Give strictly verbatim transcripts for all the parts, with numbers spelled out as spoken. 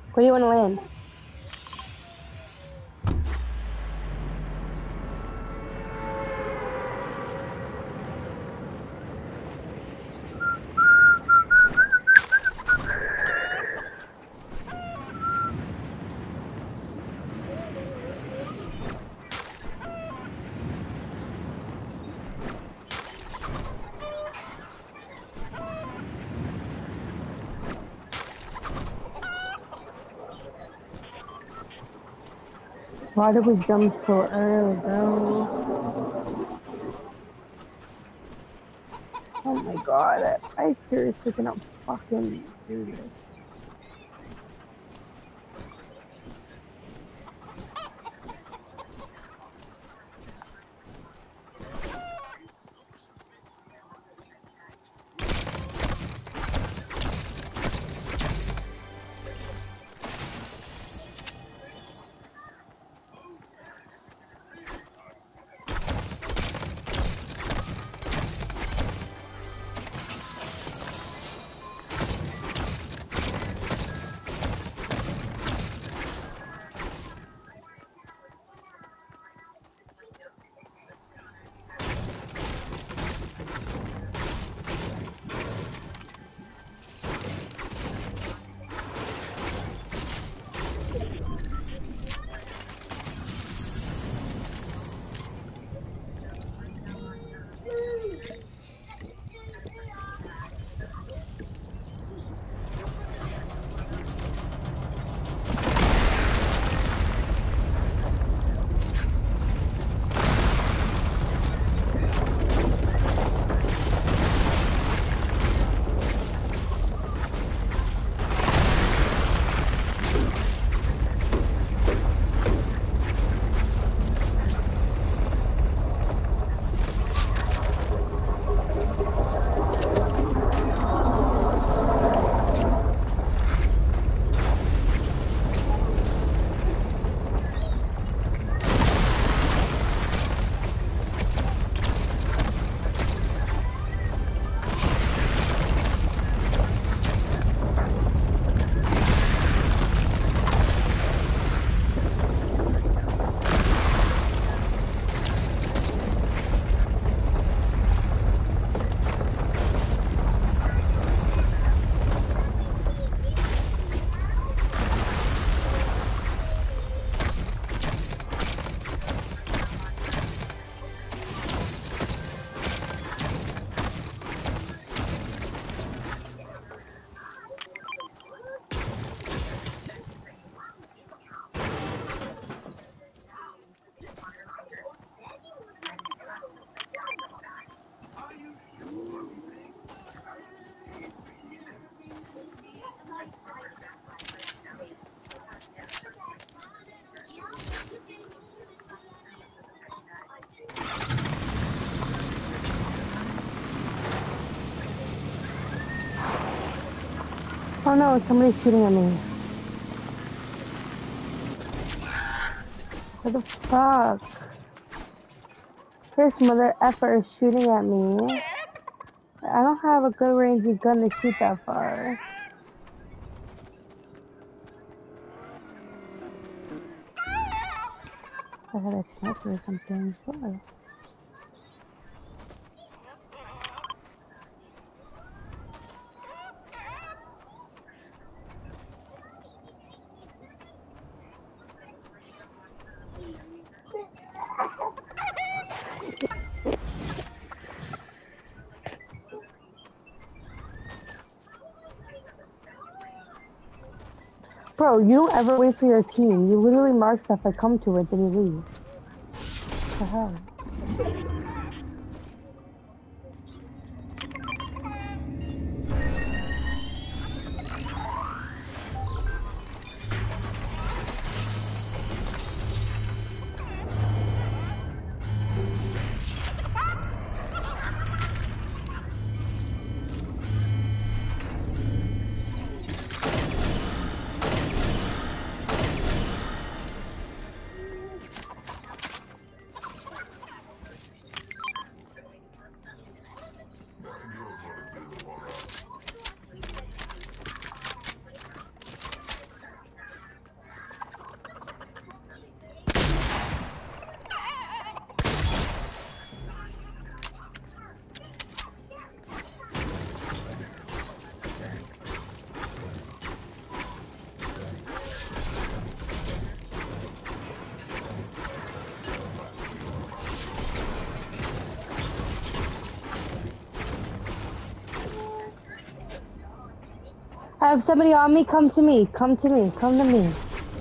Where do you want to land? Why did we jump so early, bro? Oh my god, I seriously cannot fucking do this. Oh no, somebody's shooting at me. What the fuck? This mother effer is shooting at me. I don't have a good rangey gun to shoot that far. I had a sniper or something, sure. Bro, you don't ever wait for your team. You literally mark stuff, like come to it, then you leave. What the hell? I have somebody on me. Come to me. Come to me. Come to me.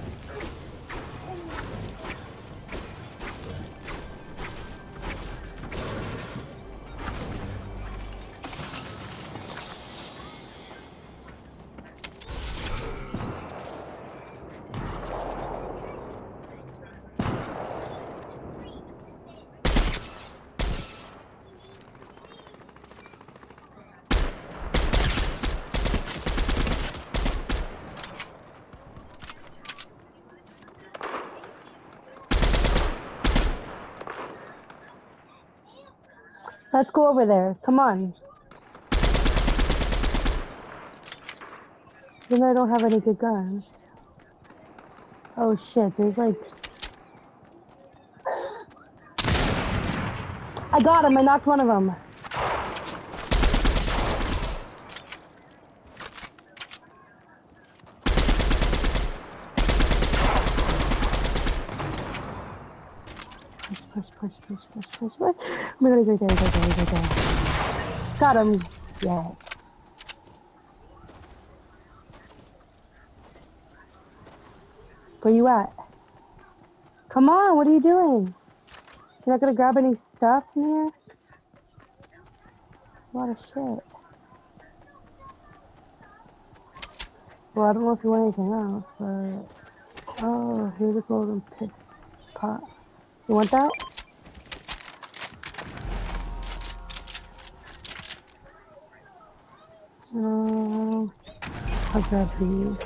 Let's go over there. Come on. Then I don't have any good guns. Oh shit, there's like... I got him, I knocked one of them. Push, push, push, push, push, push, push. Oh my god, he's right there, he's right there, he's right there. Got him. Yeah. Where you at? Come on, what are you doing? You're not gonna grab any stuff from here? A lot of shit. Well, I don't know if you want anything else, but... Oh, here's a golden piss pot. You want that? Um, I'll grab these.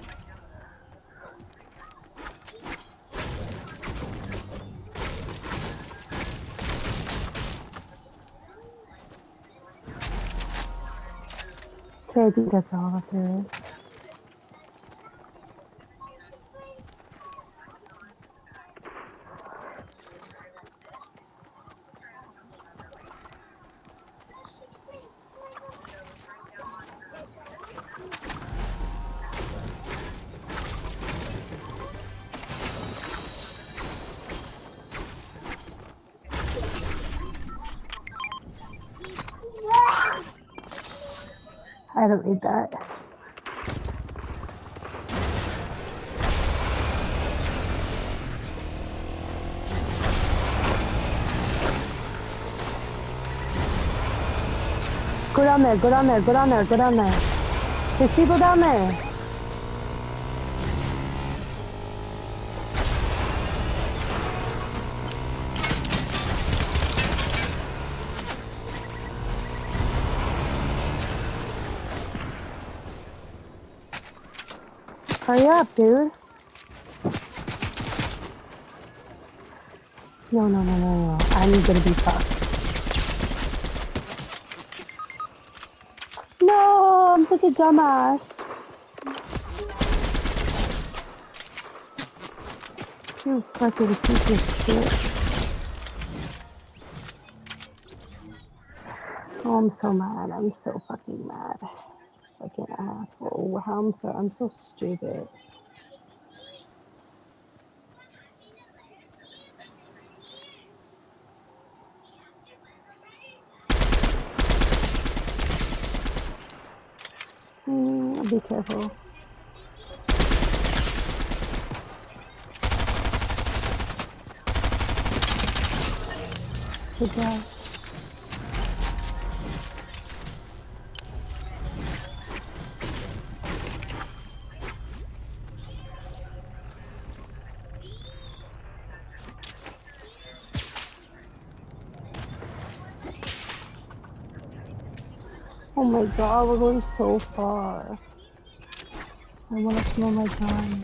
Okay, I think that's all that there is. I don't need that. Go down there, go down there, go down there, go down there. There's people down there. Hurry up, dude. No, no, no, no, no. I'm gonna be fucked. No, I'm such a dumbass. You fucking piece of shit. Oh, I'm so mad. I'm so fucking mad. Fucking asshole. How I'm so I'm so stupid. Mm, be careful. Good job. Oh my god, we're going so far. I want to smell my gun.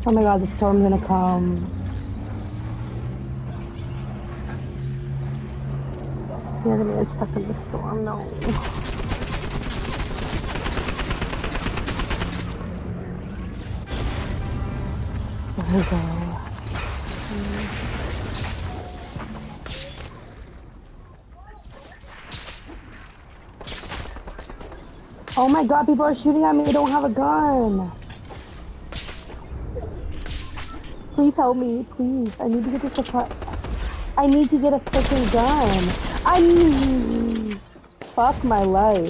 Oh my god, the storm's gonna come. The enemy is stuck in the storm, no. There we go. Oh my god, people are shooting at me, I don't have a gun. Please help me, please. I need to get this supply. I need to get a freaking gun. I need... Fuck my life.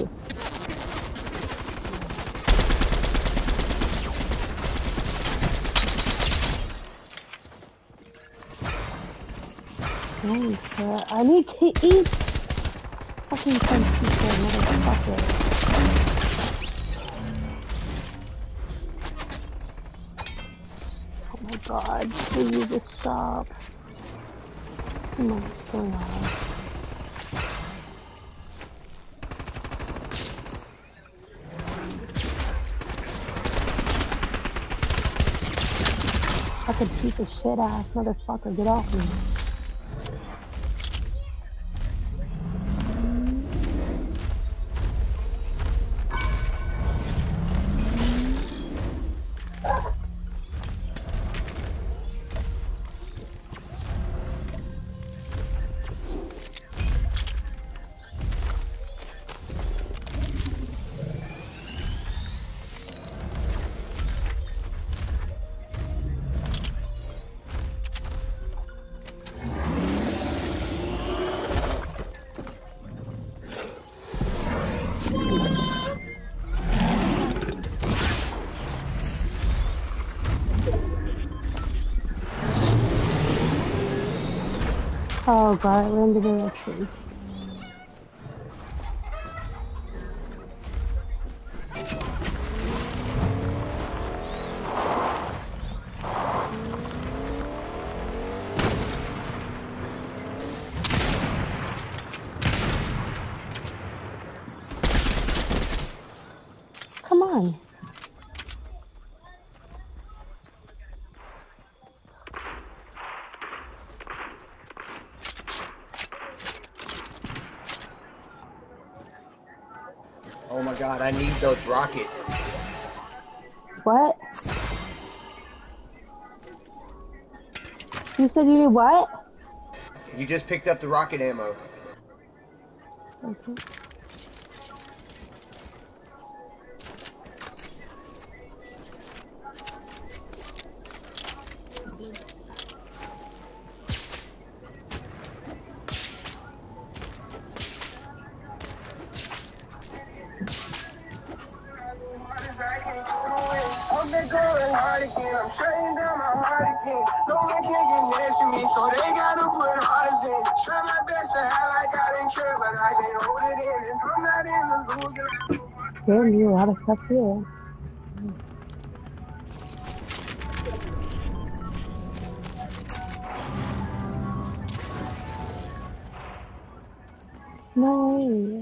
Holy crap. I need to eat. Fucking ten people, motherfucker. Oh my god, please just stop. Come on, what's going on? Fucking piece of shit ass motherfucker, get off me. Oh god, I landed in a tree. Come on. Oh my god, I need those rockets. What? You said you need what? You just picked up the rocket ammo. Okay. I'm shutting down my heart again. No one can get next to me, so they gotta put hearts in. Try my best to have like I didn't care, but I can't hold it in. And I'm not in the losing. Damn, you a lot of stuff here. No way.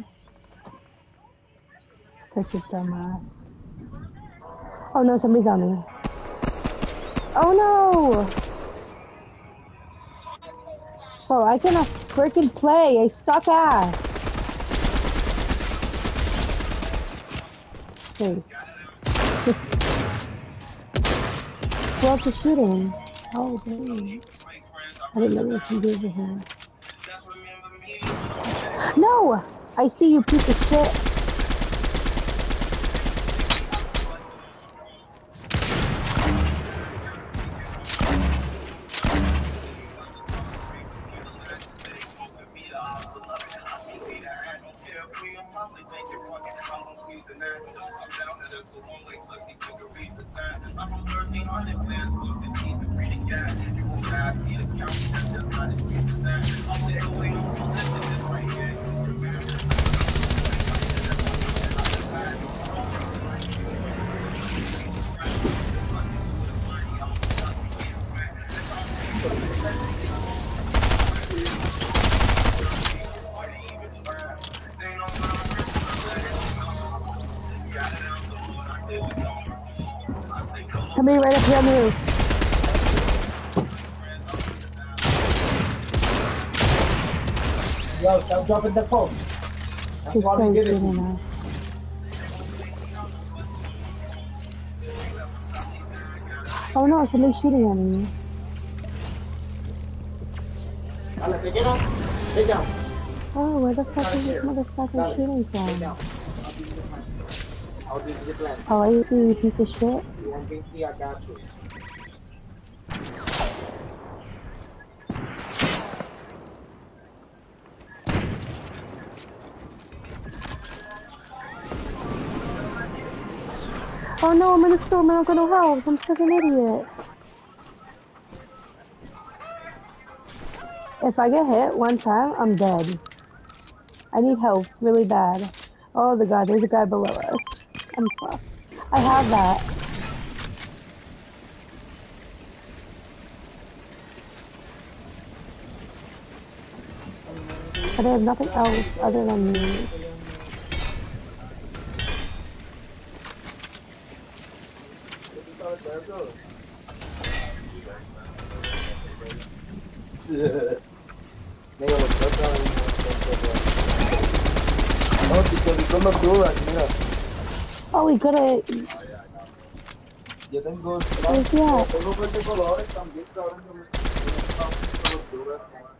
Such a dumbass. Oh no, somebody's on me. Oh no! Oh, I cannot freaking play. I suck ass. Thanks. Who else is shooting? Oh, dang. I didn't know what to do over here. No! I see you, piece of shit. Somebody right up here on you. Yo, stop dropping the phone. That's This why we guy's give it to good you. enough. Oh no, somebody's shooting at me. Dale, take it down. Take down. Oh, where the fuck is this motherfucker shooting from? I'll give you the plan. Oh, I see you piece of shit. You want B T, I got you. Oh no, I'm in a storm and I'm gonna help. I'm such an idiot. If I get hit one time, I'm dead. I need health really bad. Oh, the guy, there's a guy below us. I'm fucked. I have that. But I have nothing else other than me. Oh, we got it. Yo tengo, Where's he at? tengo veinte colores también, cabrón. Yo me cobertura.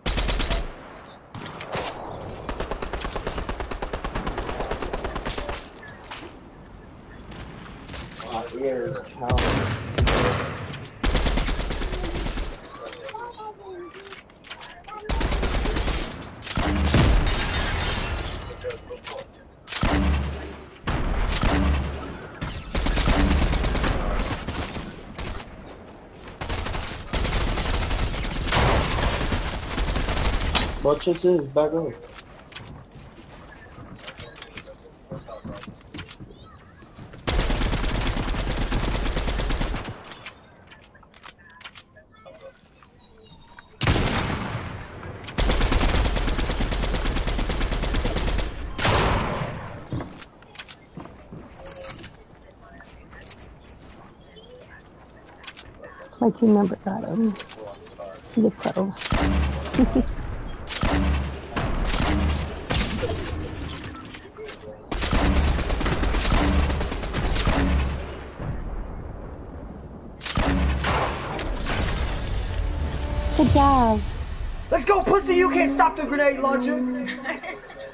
Ah, here, chao. Watch this is back up. My team member got him. He's a pro. Good job. Let's go, pussy! You can't stop the grenade launcher!